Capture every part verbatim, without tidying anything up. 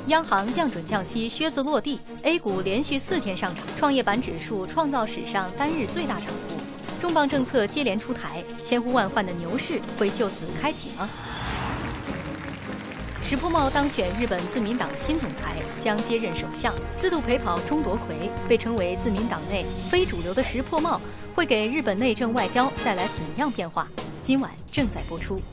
央行降准降息，靴子落地 ，A 股连续四天上涨，创业板指数创造史上单日最大涨幅。重磅政策接连出台，千呼万唤的牛市会就此开启吗？石破茂当选日本自民党新总裁，将接任首相，四度陪跑钟夺魁，被称为自民党内非主流的石破茂，会给日本内政外交带来怎样变化？今晚正在播出。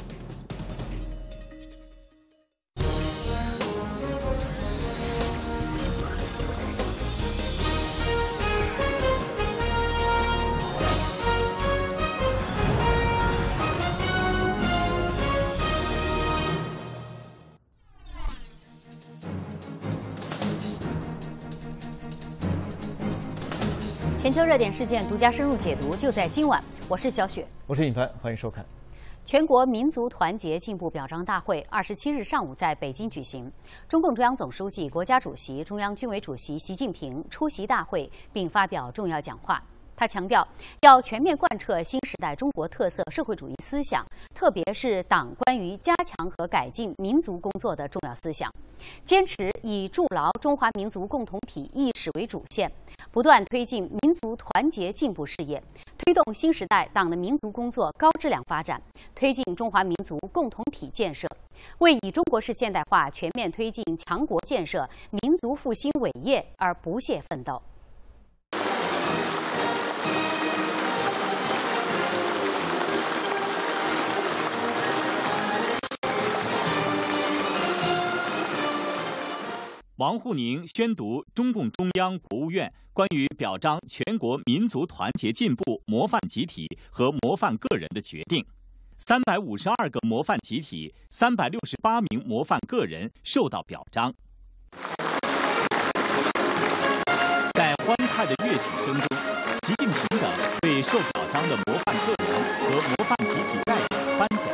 全球热点事件独家深入解读，就在今晚。我是小雪， 我是尹凡，欢迎收看。 全国民族团结进步表彰大会二十七日上午在北京举行，中共中央总书记、国家主席、中央军委主席习近平出席大会并发表重要讲话。他强调，要全面贯彻新时代中国特色社会主义思想，特别是党关于加强和改进民族工作的重要思想，坚持以筑牢中华民族共同体意识为主线，不断推进民族团结进步事业，推动新时代党的民族工作高质量发展，推进中华民族共同体建设，为以中国式现代化全面推进强国建设、民族复兴伟业而不懈奋斗。 王沪宁宣读中共中央、国务院关于表彰全国民族团结进步模范集体和模范个人的决定。三百五十二个模范集体、三百六十八名模范个人受到表彰。在欢快的乐曲声中，习近平等为受表彰的模范个人和模范集体代表颁奖。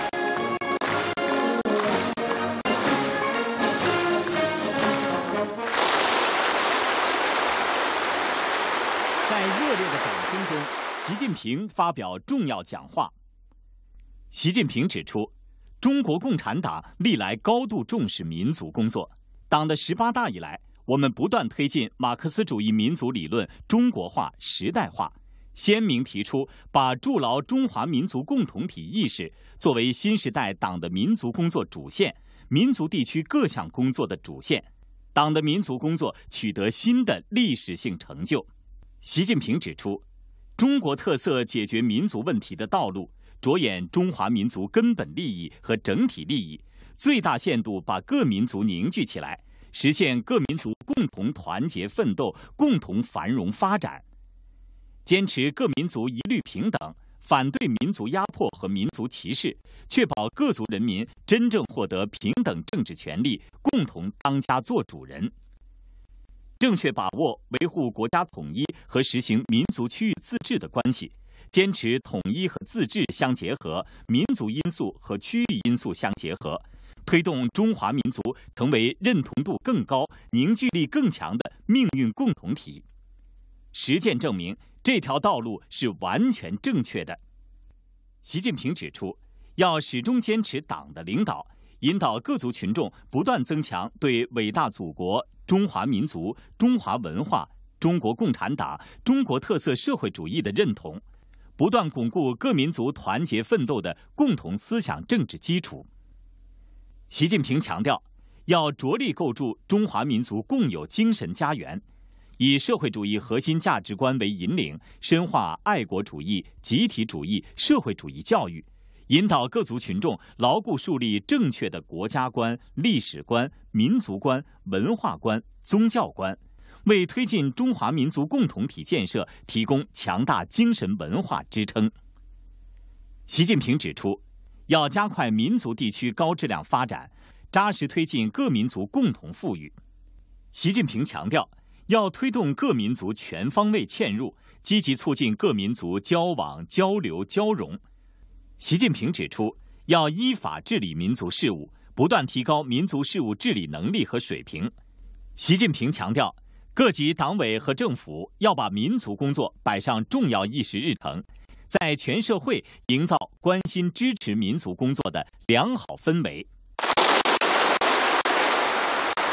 在热烈的掌声中，习近平发表重要讲话。习近平指出，中国共产党历来高度重视民族工作。党的十八大以来，我们不断推进马克思主义民族理论中国化、时代化，鲜明提出把筑牢中华民族共同体意识作为新时代党的民族工作主线、民族地区各项工作的主线，党的民族工作取得新的历史性成就。习近平指出，中国特色解决民族问题的道路，着眼中华民族根本利益和整体利益，最大限度把各民族凝聚起来，实现各民族共同团结奋斗、共同繁荣发展。坚持各民族一律平等，反对民族压迫和民族歧视，确保各族人民真正获得平等政治权利，共同当家作主人。正确把握维护国家统一和实行民族区域自治的关系，坚持统一和自治相结合，民族因素和区域因素相结合，推动中华民族成为认同度更高、凝聚力更强的命运共同体。实践证明，这条道路是完全正确的。习近平指出，要始终坚持党的领导，引导各族群众不断增强对伟大祖国、中华民族、中华文化、中国共产党、中国特色社会主义的认同，不断巩固各民族团结奋斗的共同思想政治基础。习近平强调，要着力构筑中华民族共有精神家园，以社会主义核心价值观为引领，深化爱国主义、集体主义、社会主义教育，引导各族群众牢固树立正确的国家观、历史观、民族观、文化观、宗教观，为推进中华民族共同体建设提供强大精神文化支撑。习近平指出，要加快民族地区高质量发展，扎实推进各民族共同富裕。习近平强调，要推动各民族全方位嵌入，积极促进各民族交往、交流、交融。习近平指出，要依法治理民族事务，不断提高民族事务治理能力和水平。习近平强调，各级党委和政府要把民族工作摆上重要议事日程，在全社会营造关心支持民族工作的良好氛围。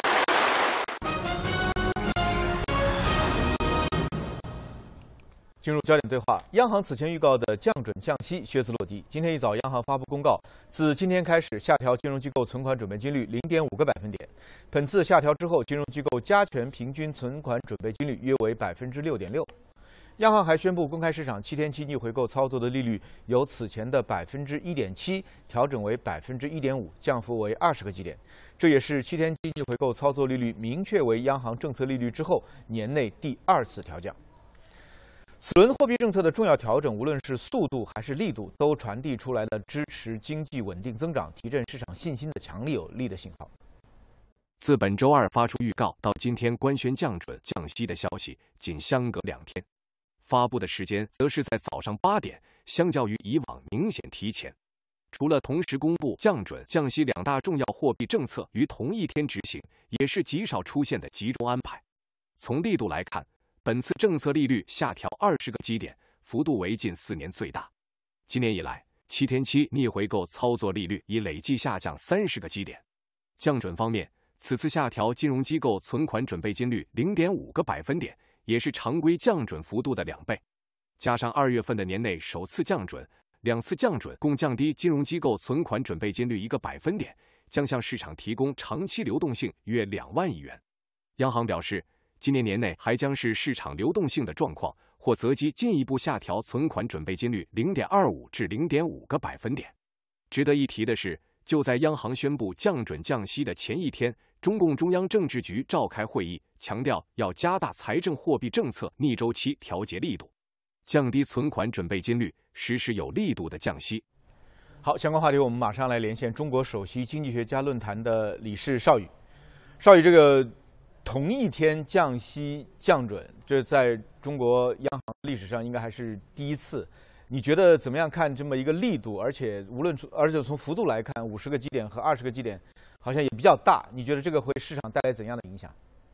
进入焦点对话，央行此前预告的降准降息靴子落地。今天一早，央行发布公告，自今天开始下调金融机构存款准备金率零点五个百分点。本次下调之后，金融机构加权平均存款准备金率约为百分之六点六。央行还宣布，公开市场七天期逆回购操作的利率由此前的百分之一点七调整为百分之一点五，降幅为二十个基点。这也是七天期逆回购操作利率明确为央行政策利率之后年内第二次调降。此轮货币政策的重要调整，无论是速度还是力度，都传递出来了支持经济稳定增长、提振市场信心的强力有力的信号。 自本周二发出预告到今天官宣降准降息的消息，仅相隔两天，发布的时间则是在早上八点，相较于以往明显提前。除了同时公布降准、降息两大重要货币政策于同一天执行，也是极少出现的集中安排。从力度来看，本次政策利率下调二十个基点，幅度为近四年最大。今年以来，七天期逆回购操作利率已累计下降三十个基点。降准方面，此次下调金融机构存款准备金率零点五个百分点，也是常规降准幅度的两倍。加上二月份的年内首次降准，两次降准共降低金融机构存款准备金率一个百分点，将向市场提供长期流动性约两万亿元。央行表示，今年年内还将是市场流动性的状况，或择机进一步下调存款准备金率零点二五至零点五个百分点。值得一提的是，就在央行宣布降准降息的前一天，中共中央政治局召开会议，强调要加大财政货币政策逆周期调节力度，降低存款准备金率，实施有力度的降息。 好，相关话题我们马上来连线中国首席经济学家论坛的理事邵宇。邵宇，这个同一天降息降准，这在中国央行历史上应该还是第一次。你觉得怎么样看这么一个力度？而且无论而且从幅度来看，五十个基点和二十个基点好像也比较大。你觉得这个会市场带来怎样的影响？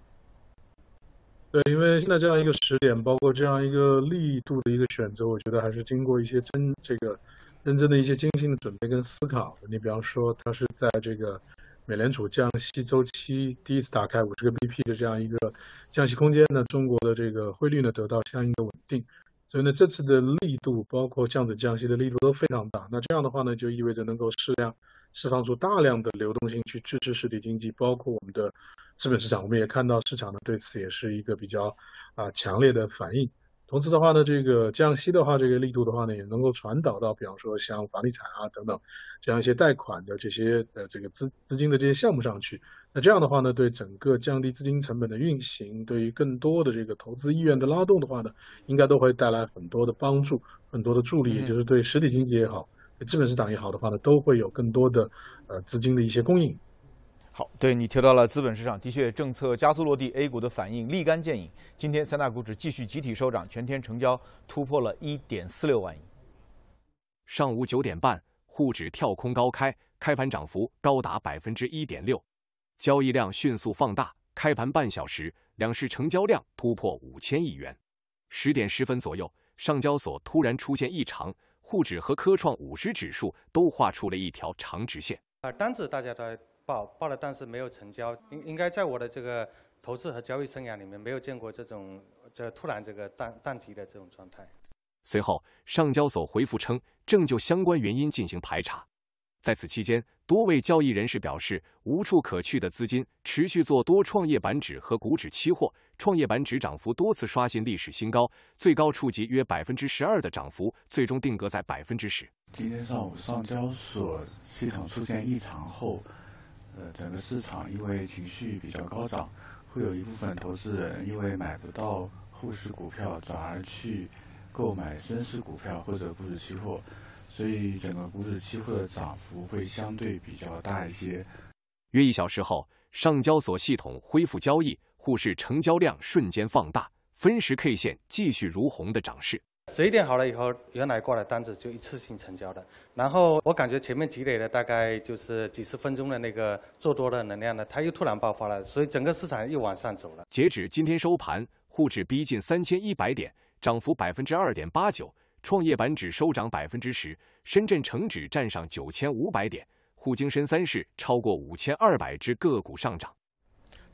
对，因为现在这样一个时点，包括这样一个力度的一个选择，我觉得还是经过一些真这个认真的一些精心的准备跟思考的。你比方说，它是在这个美联储降息周期第一次打开五十个 B P 的这样一个降息空间呢，中国的这个汇率呢得到相应的稳定，所以呢这次的力度包括降准降息的力度都非常大。那这样的话呢，就意味着能够适量释放出大量的流动性去支持实体经济，包括我们的资本市场。我们也看到市场呢对此也是一个比较啊强烈的反应。同时的话呢，这个降息的话，这个力度的话呢，也能够传导到，比方说像房地产啊等等这样一些贷款的这些呃这个资资金的这些项目上去。那这样的话呢，对整个降低资金成本的运行，对于更多的这个投资意愿的拉动的话呢，应该都会带来很多的帮助，很多的助力，也就是对实体经济也好，对资本市场也好的话呢，都会有更多的呃资金的一些供应。 好，对你提到了资本市场，的确政策加速落地 ，A 股的反应立竿见影。今天三大股指继续集体收涨，全天成交突破了 一点四六万亿。 上午九点半，沪指跳空高开，开盘涨幅高达百分之一点六，交易量迅速放大。开盘半小时，两市成交量突破五千亿元。十点十分左右，上交所突然出现异常，沪指和科创五十指数都画出了一条长直线。 啊，单子大家都报报了，但是没有成交，应应该在我的这个投资和交易生涯里面没有见过这种这突然这个淡淡季的这种状态。 随后，上交所回复称，正就相关原因进行排查。在此期间，多位交易人士表示，无处可去的资金持续做多创业板指和股指期货，创业板指涨幅多次刷新历史新高，最高触及约百分之十二的涨幅，最终定格在百分之十。 今天上午上交所系统出现异常后，呃，整个市场因为情绪比较高涨，会有一部分投资人因为买不到沪市股票，转而去购买深市股票或者股指期货，所以整个股指期货的涨幅会相对比较大一些。 约一小时后，上交所系统恢复交易，沪市成交量瞬间放大，分时 K 线继续如虹的涨势。 十一点好了以后，原来挂的单子就一次性成交的，然后我感觉前面积累的大概就是几十分钟的那个做多的能量呢，它又突然爆发了，所以整个市场又往上走了。 截止今天收盘，沪指逼近三千一百点，涨幅百分之二点八九，创业板指收涨百分之十，深圳成指站上九千五百点，沪京深三市超过五千二百只个股上涨。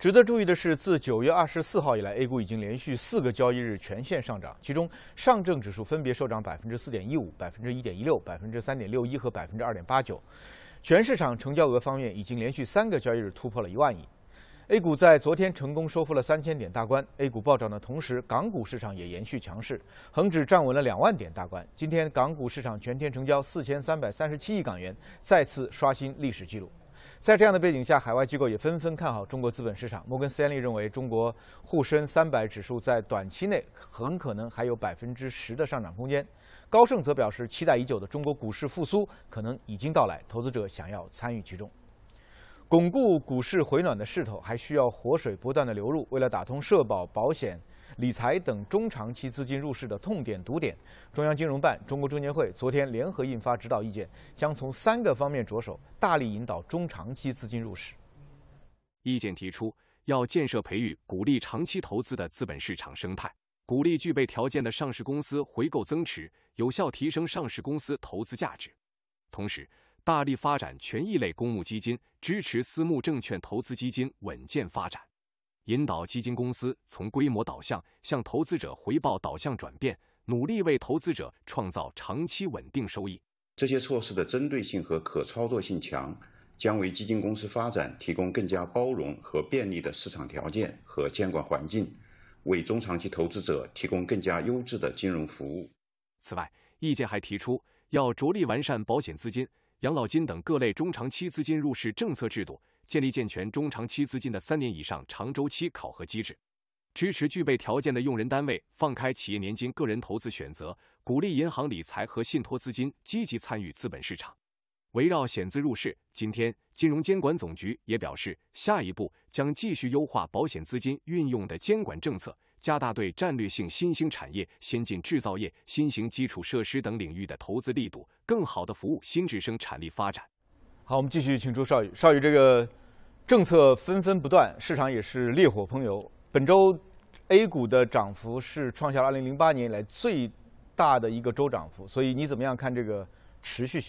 值得注意的是，自九月二十四号以来 ，A 股已经连续四个交易日全线上涨，其中上证指数分别收涨百分之四点一五、百分之一点一六、百分之三点六一和百分之二点八九。全市场成交额方面，已经连续三个交易日突破了一万亿。A 股在昨天成功收复了三千点大关。A 股暴涨的同时，港股市场也延续强势，恒指站稳了两万点大关。今天港股市场全天成交四千三百三十七亿港元，再次刷新历史纪录。在这样的背景下，海外机构也纷纷看好中国资本市场。摩根斯丹利认为，中国沪深三百指数在短期内很可能还有百分之十的上涨空间。高盛则表示，期待已久的中国股市复苏可能已经到来，投资者想要参与其中。巩固股市回暖的势头，还需要活水不断的流入。为了打通社保、保险、理财等中长期资金入市的痛点堵点，中央金融办、中国证监会昨天联合印发指导意见，将从三个方面着手，大力引导中长期资金入市。 意见提出，要建设培育鼓励长期投资的资本市场生态，鼓励具备条件的上市公司回购增持，有效提升上市公司投资价值。同时，大力发展权益类公募基金，支持私募证券投资基金稳健发展。引导基金公司从规模导向向投资者回报导向转变，努力为投资者创造长期稳定收益。 这些措施的针对性和可操作性强，将为基金公司发展提供更加包容和便利的市场条件和监管环境，为中长期投资者提供更加优质的金融服务。 此外，意见还提出，要着力完善保险资金、养老金等各类中长期资金入市政策制度，建立健全中长期资金的三年以上长周期考核机制，支持具备条件的用人单位放开企业年金个人投资选择，鼓励银行理财和信托资金积极参与资本市场。围绕险资入市，今天金融监管总局也表示，下一步将继续优化保险资金运用的监管政策，加大对战略性新兴产业、先进制造业、新型基础设施等领域的投资力度，更好地服务新质生产力发展。 好，我们继续请出邵宇。邵宇，这个政策纷纷不断，市场也是烈火烹油。本周 A 股的涨幅是创下了二零零八年以来最大的一个周涨幅，所以你怎么样看这个持续性？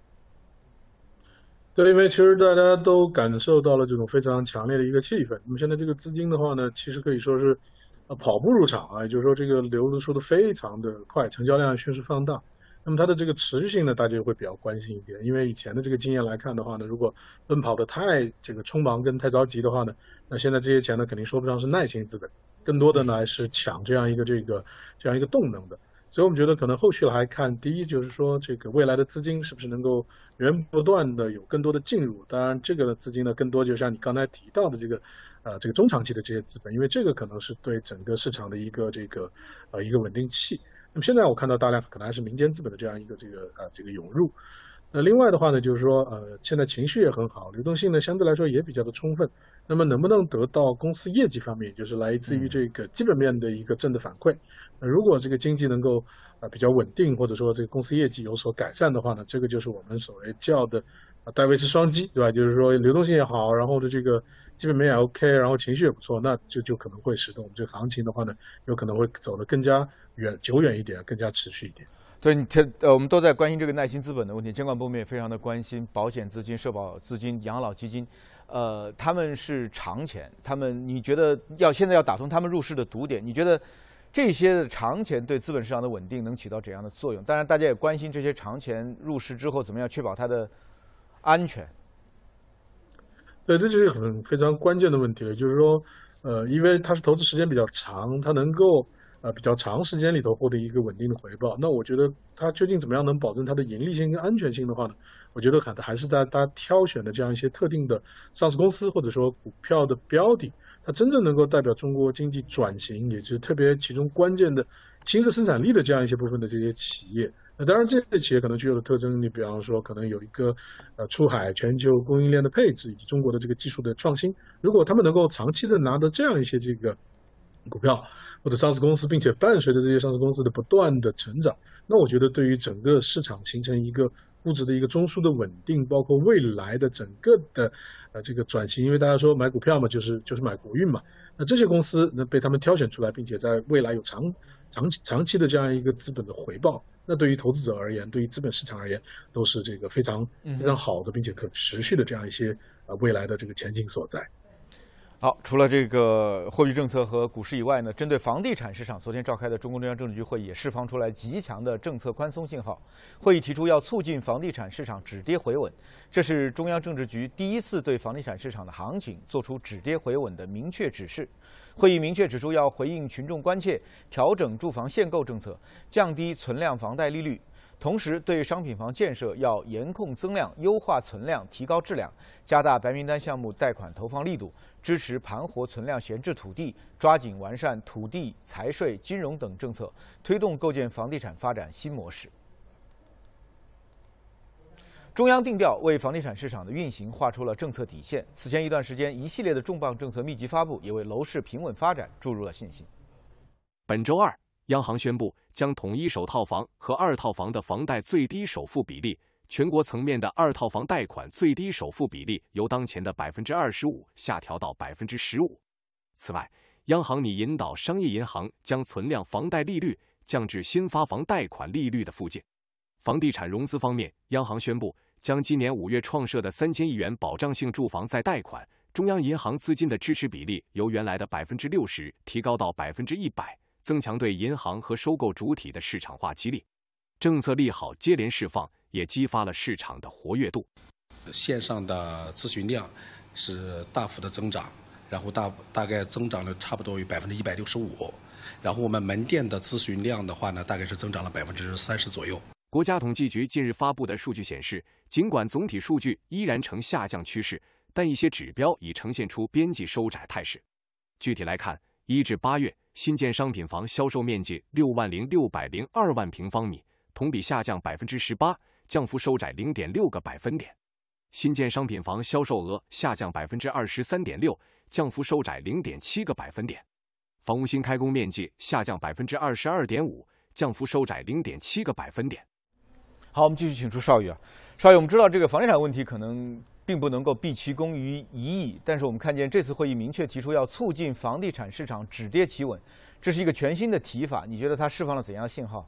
对，因为其实大家都感受到了这种非常强烈的一个气氛。那么现在这个资金的话呢，其实可以说是呃跑步入场啊，也就是说这个流入速度非常的快，成交量迅速放大。那么它的这个持续性呢，大家就会比较关心一点，因为以前的这个经验来看的话呢，如果奔跑的太这个匆忙跟太着急的话呢，那现在这些钱呢肯定说不上是耐心资本，更多的呢还是抢这样一个这个这样一个动能的。所以我们觉得可能后续来看，第一就是说这个未来的资金是不是能够源源不断的有更多的进入，当然这个资金呢更多就像你刚才提到的这个呃这个中长期的这些资本，因为这个可能是对整个市场的一个这个呃一个稳定器。那么现在我看到大量可能还是民间资本的这样一个这个呃这个涌入。那另外的话呢，就是说呃现在情绪也很好，流动性呢相对来说也比较的充分。那么能不能得到公司业绩方面，也就是来自于这个基本面的一个正的反馈？那如果这个经济能够呃比较稳定，或者说这个公司业绩有所改善的话呢，这个就是我们所谓叫的啊戴维斯双击，对吧？就是说流动性也好，然后的这个基本面也 OK， 然后情绪也不错，那就就可能会使得我们这个行情的话呢，有可能会走得更加远、久远一点，更加持续一点。 对，你呃，我们都在关心这个耐心资本的问题，监管部门也非常的关心保险资金、社保资金、养老基金，呃，他们是长钱，他们你觉得要现在要打通他们入市的堵点，你觉得这些的长钱对资本市场的稳定能起到怎样的作用？当然，大家也关心这些长钱入市之后怎么样确保它的安全。 对，这就是很非常关键的问题了，就是说，呃，因为它是投资时间比较长，它能够呃比较长时间里头获得一个稳定的回报。那我觉得它究竟怎么样能保证它的盈利性跟安全性的话呢？我觉得可能还是在它挑选的这样一些特定的上市公司或者说股票的标的，它真正能够代表中国经济转型，也就是特别其中关键的新质生产力的这样一些部分的这些企业。那当然，这些企业可能具有的特征，你比方说可能有一个呃出海、全球供应链的配置以及中国的这个技术的创新。如果他们能够长期的拿到这样一些这个股票或者上市公司，并且伴随着这些上市公司的不断的成长，那我觉得对于整个市场形成一个估值的一个中枢的稳定，包括未来的整个的呃这个转型，因为大家说买股票嘛，就是就是买国运嘛。那这些公司能被他们挑选出来，并且在未来有长长长期的这样一个资本的回报，那对于投资者而言，对于资本市场而言，都是这个非常非常好的，并且可持续的这样一些呃未来的这个前景所在。 好，除了这个货币政策和股市以外呢，针对房地产市场，昨天召开的中共中央政治局会议也释放出来极强的政策宽松信号。会议提出要促进房地产市场止跌回稳，这是中央政治局第一次对房地产市场的行情做出止跌回稳的明确指示。会议明确指出，要回应群众关切，调整住房限购政策，降低存量房贷利率。同时，对商品房建设要严控增量、优化存量、提高质量，加大白名单项目贷款投放力度，支持盘活存量闲置土地，抓紧完善土地、财税、金融等政策，推动构建房地产发展新模式。中央定调，为房地产市场的运行画出了政策底线。此前一段时间，一系列的重磅政策密集发布，也为楼市平稳发展注入了信心。 本周二，央行宣布将统一首套房和二套房的房贷最低首付比例，全国层面的二套房贷款最低首付比例由当前的百分之二十五下调到百分之十五。此外，央行拟引导商业银行将存量房贷利率降至新发房贷款利率的附近。房地产融资方面，央行宣布将今年五月创设的三千亿元保障性住房再贷款中央银行资金的支持比例由原来的百分之六十提高到百分之一百。增强对银行和收购主体的市场化激励，政策利好接连释放，也激发了市场的活跃度。 线上的咨询量是大幅的增长，然后大大概增长了差不多有百分之一百六十五，然后我们门店的咨询量的话呢，大概是增长了百分之三十左右。 国家统计局近日发布的数据显示，尽管总体数据依然呈下降趋势，但一些指标已呈现出边际收窄态势。具体来看，一至八月。新建商品房销售面积六万零六百零二万平方米，同比下降百分之十八，降幅收窄零点六个百分点。新建商品房销售额下降百分之二十三点六，降幅收窄零点七个百分点。房屋新开工面积下降百分之二十二点五，降幅收窄零点七个百分点。 好，我们继续请出邵宇啊，邵宇，我们知道这个房地产问题可能并不能够毕其功于一役，但是我们看见这次会议明确提出要促进房地产市场止跌企稳，这是一个全新的提法，你觉得它释放了怎样的信号？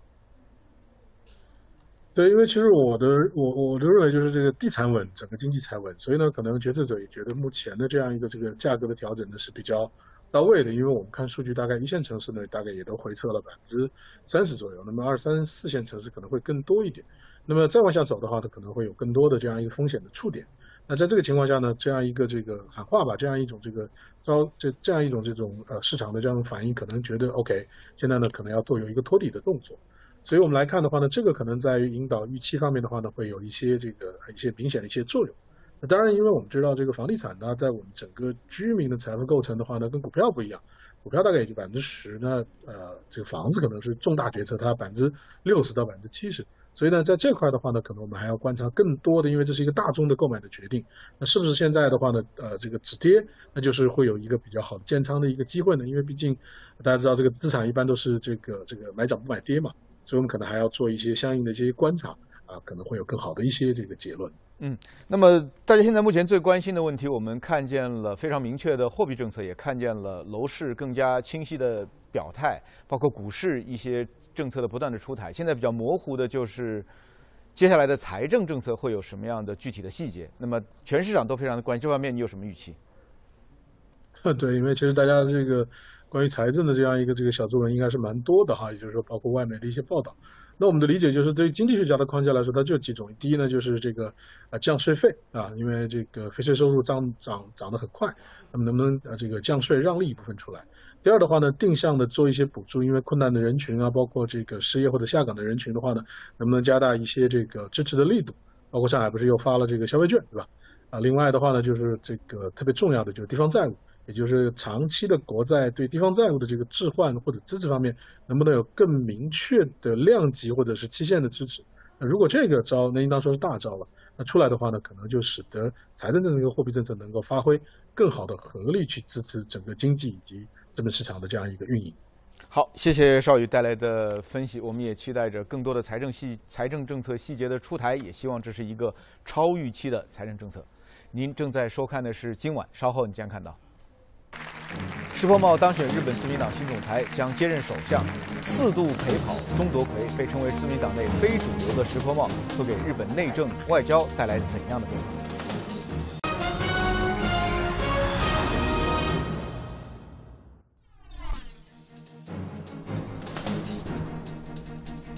对，因为其实我的我我的认为就是这个地产稳，整个经济才稳，所以呢，可能决策者也觉得目前的这样一个这个价格的调整呢是比较到位的，因为我们看数据，大概一线城市呢大概也都回撤了百分之三十左右，那么二三四线城市可能会更多一点，那么再往下走的话，它可能会有更多的这样一个风险的触点。那在这个情况下呢，这样一个这个喊话吧，这样一种这个招这这样一种这种呃市场的这样的反应，可能觉得 OK， 现在呢可能要做有一个托底的动作，所以我们来看的话呢，这个可能在于引导预期方面的话呢，会有一些这个一些明显的一些作用。那当然，因为我们知道这个房地产呢，在我们整个居民的财富构成的话呢，跟股票不一样，股票大概也就百分之十，那呃这个房子可能是重大决策，它百分之六十到百分之七十。所以呢，在这块的话呢，可能我们还要观察更多的，因为这是一个大宗的购买的决定。那是不是现在的话呢，呃，这个止跌，那就是会有一个比较好的建仓的一个机会呢？因为毕竟大家知道，这个资产一般都是这个这个买涨不买跌嘛，所以我们可能还要做一些相应的一些观察啊，可能会有更好的一些这个结论。 嗯，那么大家现在目前最关心的问题，我们看见了非常明确的货币政策，也看见了楼市更加清晰的表态，包括股市一些政策的不断的出台。现在比较模糊的就是接下来的财政政策会有什么样的具体的细节。那么全市场都非常的关心这方面，你有什么预期？ 对，因为其实大家这个关于财政的这样一个这个小作文应该是蛮多的哈，也就是说包括外媒的一些报道。那我们的理解就是，对于经济学家的框架来说，它就几种。第一呢，就是这个啊降税费啊，因为这个非税收入涨涨涨得很快，那么能不能啊这个降税让利一部分出来？第二的话呢，定向的做一些补助，因为困难的人群啊，包括这个失业或者下岗的人群的话呢，能不能加大一些这个支持的力度？包括上海不是又发了这个消费券，对吧？啊，另外的话呢，就是这个特别重要的就是地方债务。也就是长期的国债对地方债务的这个置换或者支持方面，能不能有更明确的量级或者是期限的支持？那如果这个招，那应当说是大招了。那出来的话呢，可能就使得财政政策跟货币政策能够发挥更好的合力去支持整个经济以及资本市场的这样一个运营。 好，谢谢邵宇带来的分析，我们也期待着更多的财政细财政政策细节的出台，也希望这是一个超预期的财政政策。您正在收看的是今晚，稍后你将看到。石破茂当选日本自民党新总裁，将接任首相。四度陪跑中夺魁，被称为自民党内非主流的石破茂，会给日本内政外交带来怎样的变化？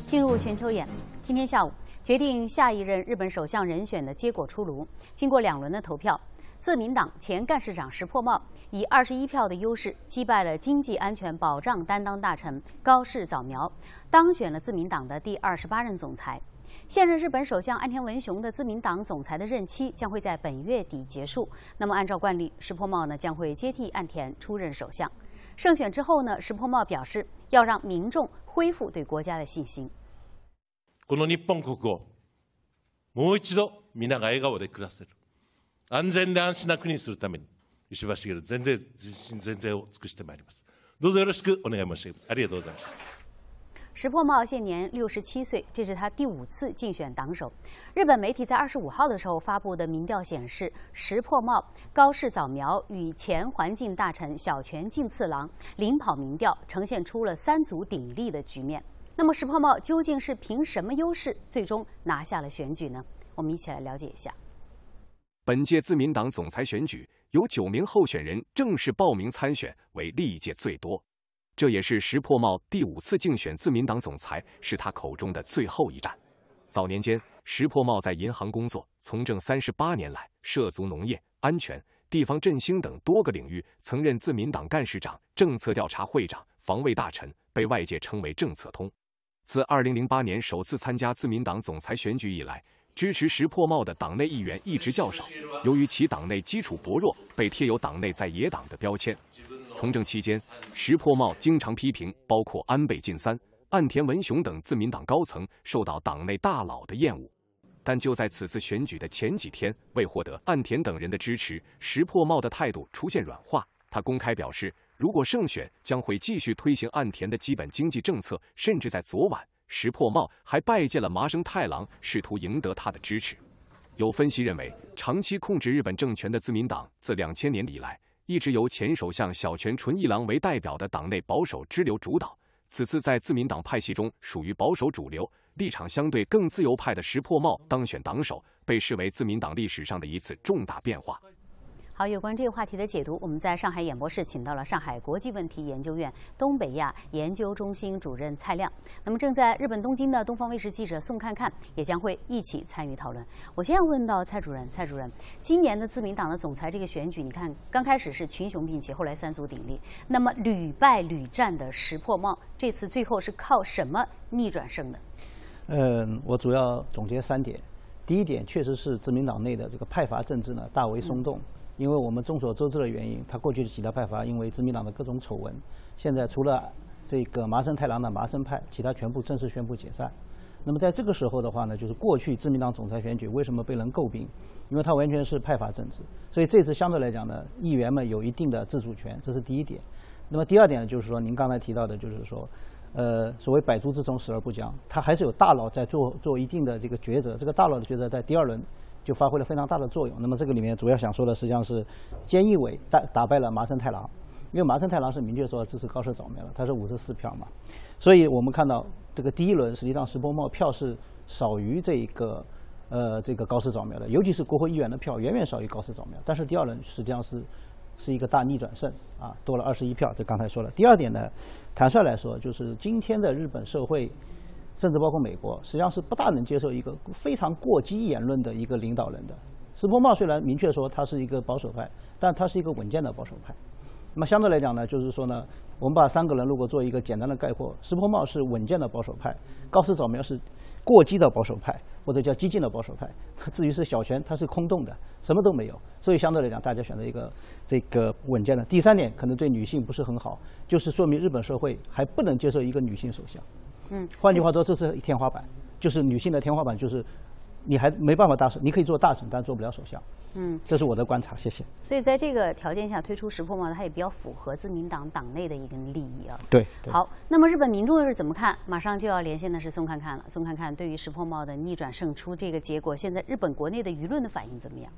进入全球眼，今天下午决定下一任日本首相人选的结果出炉。经过两轮的投票，自民党前干事长石破茂以二十一票的优势击败了经济安全保障担当大臣高市早苗，当选了自民党的第二十八任总裁。现任日本首相岸田文雄的自民党总裁的任期将会在本月底结束。那么按照惯例，石破茂呢将会接替岸田出任首相。胜选之后呢，石破茂表示要让民众恢复对国家的信心。 この日本国をもう一度皆が笑顔で暮らせる安全で安心な国にするために石破茂全力全身全霊を尽くしてまいります。どうぞよろしくお願い申し上げます。ありがとうございました。 石破茂现年六十七岁，这是他第五次竞选党首。日本媒体在二十五号的时候发布的民调显示，石破茂、高市早苗与前环境大臣小泉进次郎领跑民调，呈现出了三足鼎立的局面。那么石破茂究竟是凭什么优势最终拿下了选举呢？我们一起来了解一下。 本届自民党总裁选举有九名候选人正式报名参选，为历届最多。这也是石破茂第五次竞选自民党总裁，是他口中的最后一战。早年间，石破茂在银行工作，从政三十八年来，涉足农业、安全、地方振兴等多个领域，曾任自民党干事长、政策调查会长、防卫大臣，被外界称为政策通。自二零零八年首次参加自民党总裁选举以来，支持石破茂的党内议员一直较少，由于其党内基础薄弱，被贴有党内在野党的标签。从政期间，石破茂经常批评包括安倍晋三、岸田文雄等自民党高层受到党内大佬的厌恶。但就在此次选举的前几天，为获得岸田等人的支持，石破茂的态度出现软化。他公开表示，如果胜选，将会继续推行岸田的基本经济政策。甚至在昨晚，石破茂还拜见了麻生太郎，试图赢得他的支持。有分析认为，长期控制日本政权的自民党自两千年以来，一直由前首相小泉纯一郎为代表的党内保守支流主导。此次在自民党派系中属于保守主流，立场相对更自由派的石破茂当选党首，被视为自民党历史上的一次重大变化。 好，有关这个话题的解读，我们在上海演播室请到了上海国际问题研究院东北亚研究中心主任蔡亮。那么正在日本东京的东方卫视记者宋看看也将会一起参与讨论。我先要问到蔡主任，蔡主任，今年的自民党的总裁这个选举，你看刚开始是群雄并起，后来三足鼎立，那么屡败屡战的石破茂，这次最后是靠什么逆转胜的？ 嗯，我主要总结三点。第一点，确实是自民党内的这个派阀政治呢大为松动。嗯，因为我们众所周知的原因，他过去的几大派阀因为自民党的各种丑闻，现在除了这个麻生太郎的麻生派，其他全部正式宣布解散。那么在这个时候的话呢，就是过去自民党总裁选举为什么被人诟病？因为它完全是派阀政治，所以这次相对来讲呢，议员们有一定的自主权，这是第一点。那么第二点呢，就是说您刚才提到的，就是说，呃，所谓百足之虫，死而不僵，他还是有大佬在做做一定的这个抉择，这个大佬的抉择在第二轮就发挥了非常大的作用。那么这个里面主要想说的实际上是，菅义伟打打败了麻生太郎，因为麻生太郎是明确说支持高市早苗了，他是五十四票嘛，所以我们看到这个第一轮实际上石破茂票是少于这个呃这个高市早苗的，尤其是国会议员的票远远少于高市早苗，但是第二轮实际上是是一个大逆转胜啊，多了二十一票，这刚才说了。第二点呢，坦率来说，就是今天的日本社会，甚至包括美国，实际上是不大能接受一个非常过激言论的一个领导人的。石破茂虽然明确说他是一个保守派，但他是一个稳健的保守派。那么相对来讲呢，就是说呢，我们把三个人如果做一个简单的概括，石破茂是稳健的保守派，高市早苗是过激的保守派，或者叫激进的保守派。至于是小泉，他是空洞的，什么都没有。所以相对来讲，大家选择一个这个稳健的。第三点可能对女性不是很好，就是说明日本社会还不能接受一个女性首相。嗯，换句话说，这是天花板，就是女性的天花板，就是你还没办法大首，你可以做大臣，但做不了首相。嗯，这是我的观察，谢谢。 所以在这个条件下推出石破茂，它也比较符合自民党党内的一个利益啊。 对。对好，那么日本民众又是怎么看？马上就要连线的是宋看看了。宋看看对于石破茂的逆转胜出这个结果，现在日本国内的舆论的反应怎么样？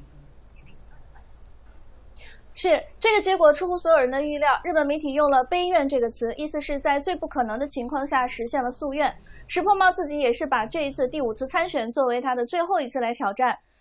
是这个结果出乎所有人的预料，日本媒体用了悲愿这个词，意思是在最不可能的情况下实现了夙愿。石破茂自己也是把这一次第五次参选作为他的最后一次来挑战。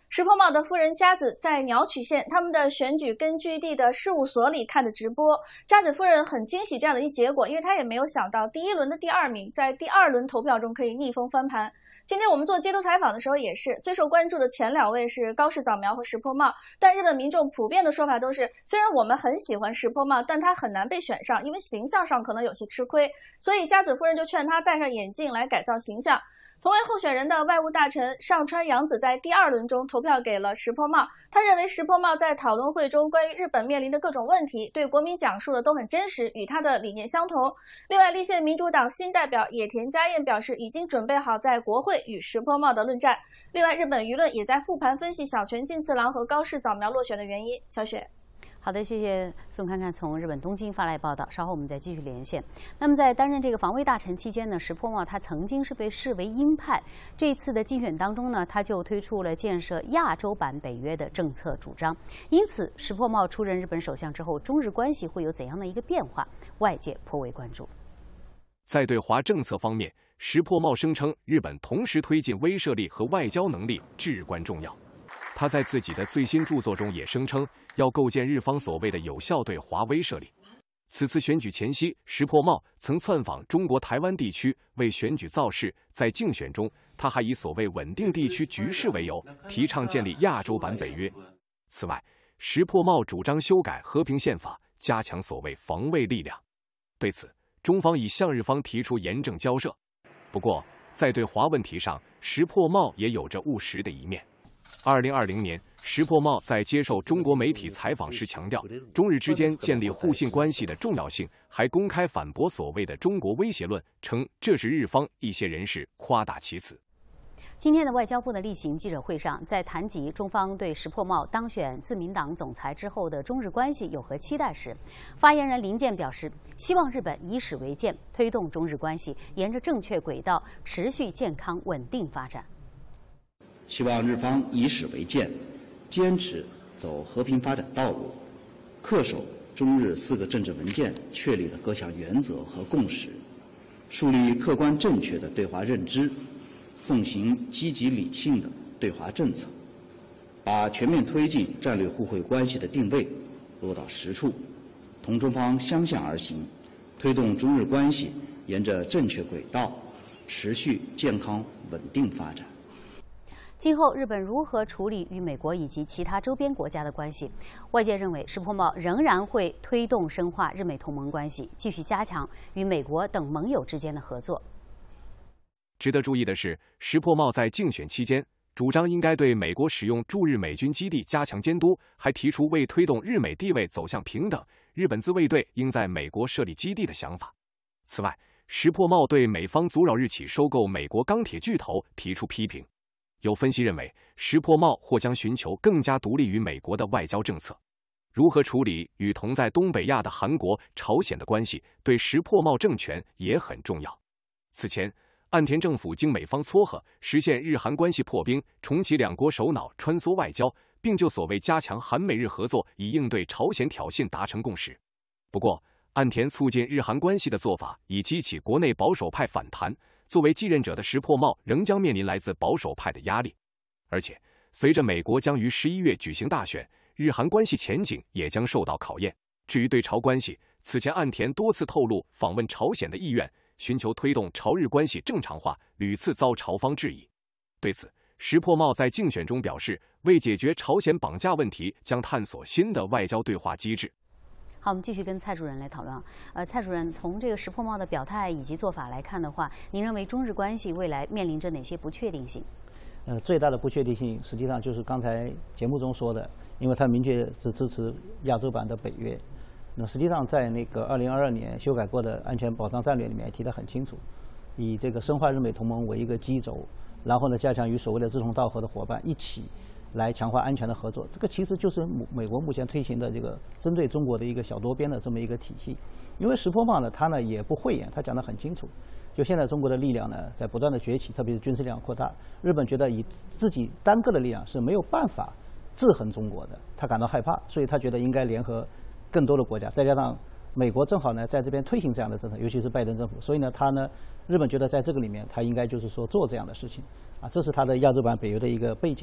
石破茂的夫人佳子在鸟取县他们的选举根据地的事务所里看的直播。佳子夫人很惊喜这样的一结果，因为她也没有想到第一轮的第二名在第二轮投票中可以逆风翻盘。今天我们做街头采访的时候也是，最受关注的前两位是高市早苗和石破茂，但日本民众普遍的说法都是，虽然我们很喜欢石破茂，但他很难被选上，因为形象上可能有些吃亏，所以佳子夫人就劝他戴上眼镜来改造形象。同为候选人的外务大臣上川洋子在第二轮中投票给了石破茂，他认为石破茂在讨论会中关于日本面临的各种问题对国民讲述的都很真实，与他的理念相同。另外，立宪民主党新代表野田佳彦表示已经准备好在国会与石破茂的论战。另外，日本舆论也在复盘分析小泉进次郎和高市早苗落选的原因。小雪。 好的，谢谢宋侃侃从日本东京发来报道。稍后我们再继续连线。那么在担任这个防卫大臣期间呢，石破茂他曾经是被视为鹰派。这一次的竞选当中呢，他就推出了建设亚洲版北约的政策主张。因此，石破茂出任日本首相之后，中日关系会有怎样的一个变化？外界颇为关注。 在对华政策方面，石破茂声称，日本同时推进威慑力和外交能力至关重要。他在自己的最新著作中也声称，要构建日方所谓的有效对华威慑力。此次选举前夕，石破茂曾窜访中国台湾地区为选举造势，在竞选中，他还以所谓稳定地区局势为由，提倡建立亚洲版北约。此外，石破茂主张修改和平宪法，加强所谓防卫力量。对此，中方已向日方提出严正交涉。不过，在对华问题上，石破茂也有着务实的一面。二零二零年，石破茂在接受中国媒体采访时强调，中日之间建立互信关系的重要性，还公开反驳所谓的中国威胁论，称这是日方一些人士夸大其词。 今天的外交部的例行记者会上，在谈及中方对石破茂当选自民党总裁之后的中日关系有何期待时，发言人林健表示，希望日本以史为鉴，推动中日关系沿着正确轨道持续健康稳定发展。 希望日方以史为鉴，坚持走和平发展道路，恪守中日四个政治文件确立的各项原则和共识，树立客观正确的对华认知，奉行积极理性的对华政策，把全面推进战略互惠关系的定位落到实处，同中方相向而行，推动中日关系沿着正确轨道持续健康稳定发展。 今后日本如何处理与美国以及其他周边国家的关系？外界认为，石破茂仍然会推动深化日美同盟关系，继续加强与美国等盟友之间的合作。 值得注意的是，石破茂在竞选期间主张应该对美国使用驻日美军基地加强监督，还提出为推动日美地位走向平等，日本自卫队应在美国设立基地的想法。此外，石破茂对美方阻扰日企收购美国钢铁巨头提出批评。有分析认为，石破茂或将寻求更加独立于美国的外交政策。如何处理与同在东北亚的韩国、朝鲜的关系，对石破茂政权也很重要。此前，岸田政府经美方撮合，实现日韩关系破冰，重启两国首脑穿梭外交，并就所谓加强韩美日合作以应对朝鲜挑衅达成共识。不过，岸田促进日韩关系的做法已激起国内保守派反弹。作为继任者的石破茂仍将面临来自保守派的压力，而且随着美国将于十一月举行大选，日韩关系前景也将受到考验。至于对朝关系，此前岸田多次透露访问朝鲜的意愿，寻求推动朝日关系正常化，屡次遭朝方质疑。对此，石破茂在竞选中表示，为解决朝鲜绑架问题，将探索新的外交对话机制。 好，我们继续跟蔡主任来讨论。呃，蔡主任，从这个石破茂的表态以及做法来看的话，您认为中日关系未来面临着哪些不确定性？ 呃，最大的不确定性实际上就是刚才节目中说的，因为他明确是支持亚洲版的北约。那么实际上在那个二零二二年修改过的安全保障战略里面提得很清楚，以这个深化日美同盟为一个基轴，然后呢加强与所谓的志同道合的伙伴一起来强化安全的合作，这个其实就是美国目前推行的这个针对中国的一个小多边的这么一个体系。因为石破茂呢，他呢也不讳言，他讲得很清楚，就现在中国的力量呢在不断的崛起，特别是军事力量扩大，日本觉得以自己单个的力量是没有办法制衡中国的，他感到害怕，所以他觉得应该联合更多的国家，再加上美国正好呢在这边推行这样的政策，尤其是拜登政府，所以呢他呢日本觉得在这个里面他应该就是说做这样的事情啊，这是他的亚洲版北约的一个背景。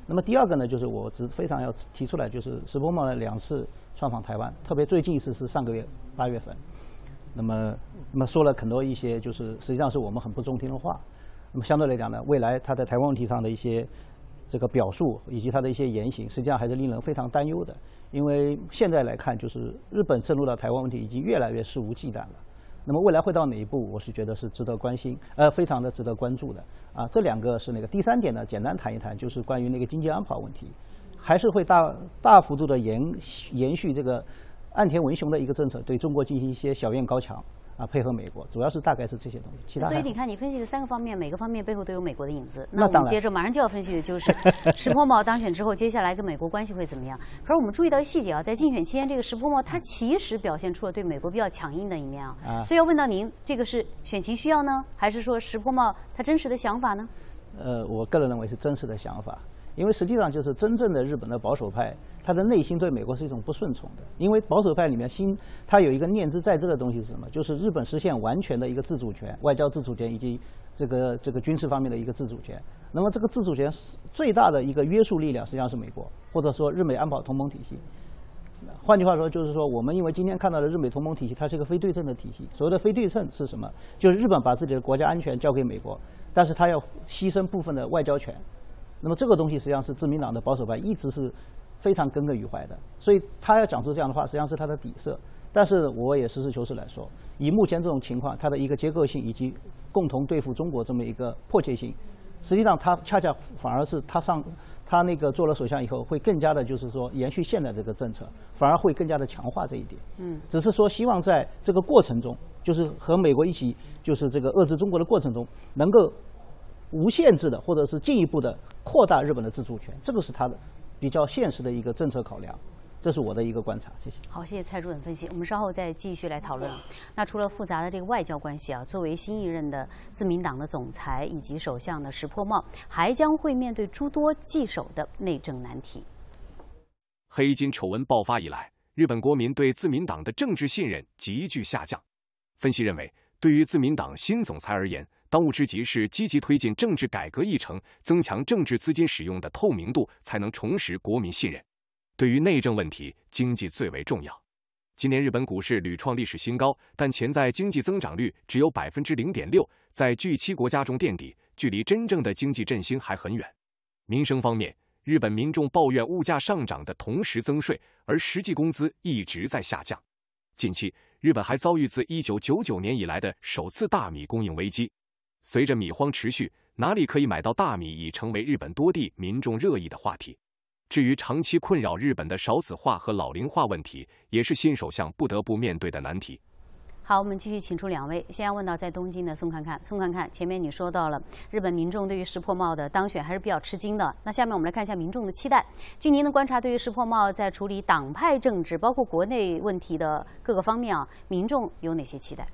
那么第二个呢，就是我只非常要提出来，就是石破茂呢两次窜访台湾，特别最近一次是上个月八月份，那么那么说了很多一些就是实际上是我们很不中听的话。那么相对来讲呢，未来他在台湾问题上的一些这个表述以及他的一些言行，实际上还是令人非常担忧的。因为现在来看，就是日本渗入到台湾问题已经越来越肆无忌惮了。那么未来会到哪一步，我是觉得是值得关心，呃，非常的值得关注的啊。这两个是那个第三点呢，简单谈一谈，就是关于那个经济安保问题，还是会大大幅度的延延续这个岸田文雄的一个政策，对中国进行一些小院高墙啊，配合美国，主要是大概是这些东西。其他所以你看，你分析的三个方面，每个方面背后都有美国的影子。 那我们接着马上就要分析的就是石破茂当选之后，接下来跟美国关系会怎么样？可是我们注意到一个细节啊，在竞选期间，这个石破茂他其实表现出了对美国比较强硬的一面啊。啊所以要问到您，这个是选情需要呢，还是说石破茂他真实的想法呢？ 呃，我个人认为是真实的想法。因为实际上就是真正的日本的保守派，他的内心对美国是一种不顺从的。因为保守派里面心，他有一个念兹在兹的东西是什么？就是日本实现完全的一个自主权，外交自主权以及这个这个军事方面的一个自主权。那么这个自主权最大的一个约束力量实际上是美国，或者说日美安保同盟体系。换句话说，就是说我们因为今天看到的日美同盟体系，它是一个非对称的体系。所谓的非对称是什么？就是日本把自己的国家安全交给美国，但是他要牺牲部分的外交权。那么这个东西实际上是自民党的保守派一直是非常耿耿于怀的，所以他要讲出这样的话，实际上是他的底色。但是我也实事求是来说，以目前这种情况，它的一个结构性以及共同对付中国这么一个迫切性，实际上他恰恰反而是他上他那个做了首相以后，会更加的就是说延续现在这个政策，反而会更加的强化这一点。嗯，只是说希望在这个过程中，就是和美国一起就是这个遏制中国的过程中，能够无限制的或者是进一步的扩大日本的自主权，这个是他的比较现实的一个政策考量，这是我的一个观察。谢谢。 好，谢谢蔡主任分析。我们稍后再继续来讨论。那除了复杂的这个外交关系啊，作为新一任的自民党的总裁以及首相的石破茂，还将会面对诸多棘手的内政难题。 黑金丑闻爆发以来，日本国民对自民党的政治信任急剧下降。分析认为，对于自民党新总裁而言，当务之急是积极推进政治改革议程，增强政治资金使用的透明度，才能重拾国民信任。对于内政问题，经济最为重要。今年日本股市屡创历史新高，但潜在经济增长率只有百分之零点六，在 G 七 国家中垫底，距离真正的经济振兴还很远。民生方面，日本民众抱怨物价上涨的同时增税，而实际工资一直在下降。近期，日本还遭遇自一九九九年以来的首次大米供应危机。随着米荒持续，哪里可以买到大米已成为日本多地民众热议的话题。至于长期困扰日本的少子化和老龄化问题，也是新首相不得不面对的难题。 好，我们继续请出两位。先要问到在东京的宋看看，宋看看，前面你说到了日本民众对于石破茂的当选还是比较吃惊的。那下面我们来看一下民众的期待。据您的观察，对于石破茂在处理党派政治，包括国内问题的各个方面啊，民众有哪些期待？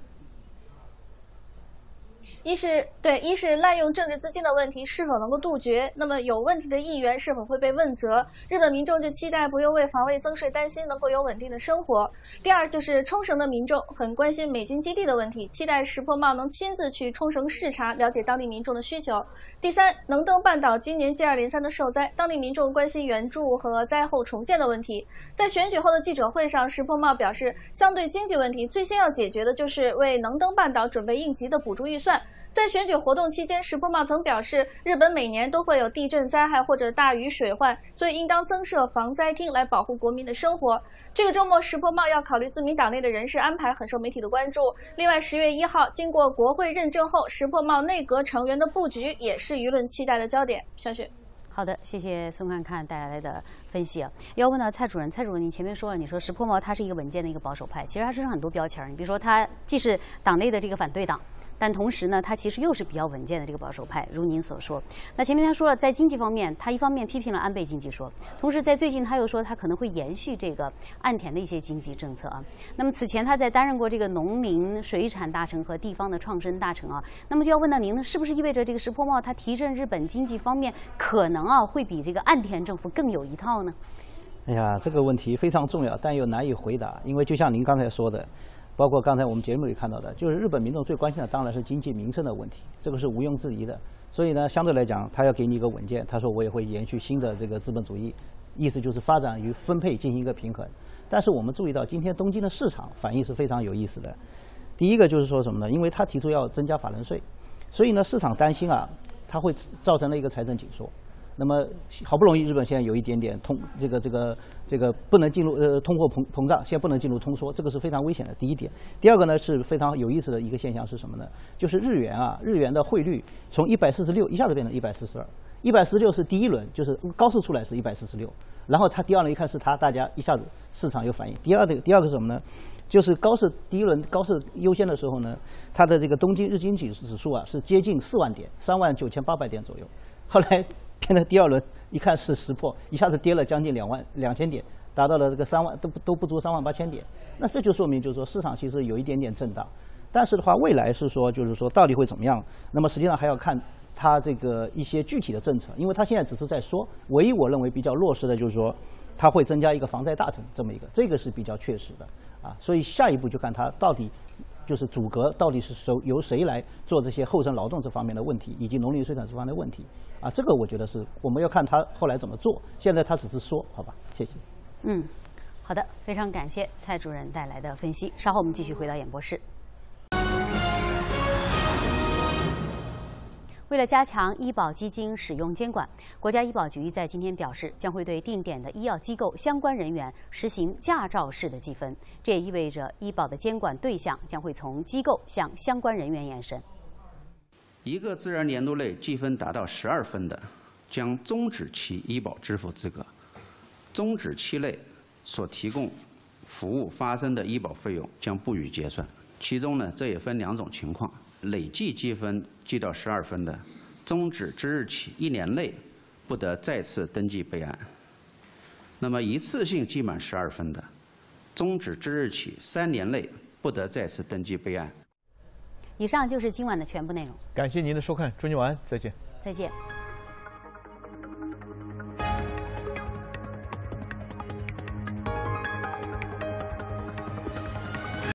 一是对，一是滥用政治资金的问题是否能够杜绝？那么有问题的议员是否会被问责？日本民众就期待不用为防卫增税担心，能够有稳定的生活。第二就是冲绳的民众很关心美军基地的问题，期待石破茂能亲自去冲绳视察，了解当地民众的需求。第三，能登半岛今年接二连三的受灾，当地民众关心援助和灾后重建的问题。在选举后的记者会上，石破茂表示，相对经济问题，最先要解决的就是为能登半岛准备应急的补助预算。在选举活动期间，石破茂曾表示，日本每年都会有地震灾害或者大雨水患，所以应当增设防灾厅来保护国民的生活。这个周末，石破茂要考虑自民党内的人事安排，很受媒体的关注。另外，十月一号经过国会认证后，石破茂内阁成员的布局也是舆论期待的焦点。小雪。 好的，谢谢宋看看带来的分析啊。要问到蔡主任，蔡主任，你前面说了，你说石破茂他是一个稳健的一个保守派，其实他身上很多标签，你比如说他既是党内的这个反对党，但同时呢，他其实又是比较稳健的这个保守派，如您所说。那前面他说了，在经济方面，他一方面批评了安倍经济说，同时在最近他又说他可能会延续这个岸田的一些经济政策啊。那么此前他在担任过这个农林水产大臣和地方的创生大臣啊。那么就要问到您呢，是不是意味着这个石破茂他提振日本经济方面可能啊会比这个岸田政府更有一套呢？ 哎呀，这个问题非常重要，但又难以回答，因为就像您刚才说的。 包括刚才我们节目里看到的，就是日本民众最关心的当然是经济民生的问题，这个是毋庸置疑的。所以呢，相对来讲，他要给你一个稳健，他说我也会延续新的这个资本主义，意思就是发展与分配进行一个平衡。但是我们注意到，今天东京的市场反应是非常有意思的。第一个就是说什么呢？因为他提出要增加法人税，所以呢，市场担心啊，它会造成了一个财政紧缩。那么好不容易日本现在有一点点通这个这个这个不能进入呃通货膨膨胀，现在不能进入通缩，这个是非常危险的。第一点，第二个呢是非常有意思的一个现象是什么呢？就是日元啊，日元的汇率从一百四十六一下子变成一百四十二，一百四十六是第一轮，就是高市出来是一百四十六，然后它第二轮一看是它，大家一下子市场有反应。第二个第二个是什么呢？就是高市第一轮高市优先的时候呢，它的这个东京日经指数啊是接近四万点，三万九千八百点左右，后来变成第二轮，一看是识破，一下子跌了将近两万两千点，达到了这个三万都不都不足三万八千点。那这就说明就是说市场其实有一点点震荡，但是的话未来是说就是说到底会怎么样？那么实际上还要看它这个一些具体的政策，因为它现在只是在说，唯一我认为比较落实的就是说它会增加一个房贷大臣这么一个，这个是比较确实的啊。所以下一步就看它到底。就是阻隔到底是由由谁来做这些后生劳动这方面的问题，以及农林水产这方面的问题啊，这个我觉得是我们要看他后来怎么做。现在他只是说，好吧，谢谢。 嗯，好的，非常感谢蔡主任带来的分析。稍后我们继续回到演播室。为了加强医保基金使用监管，国家医保局在今天表示，将会对定点的医药机构相关人员实行驾照式的计分。这也意味着医保的监管对象将会从机构向相关人员延伸。 一个自然年度内计分达到十二分的，将终止其医保支付资格。终止期内所提供服务发生的医保费用将不予结算。其中呢，这也分两种情况。累计积分计到十二分的，终止之日起一年内不得再次登记备案。那么一次性计满十二分的，终止之日起三年内不得再次登记备案。 以上就是今晚的全部内容。 感谢您的收看，祝您晚安，再见。 再见。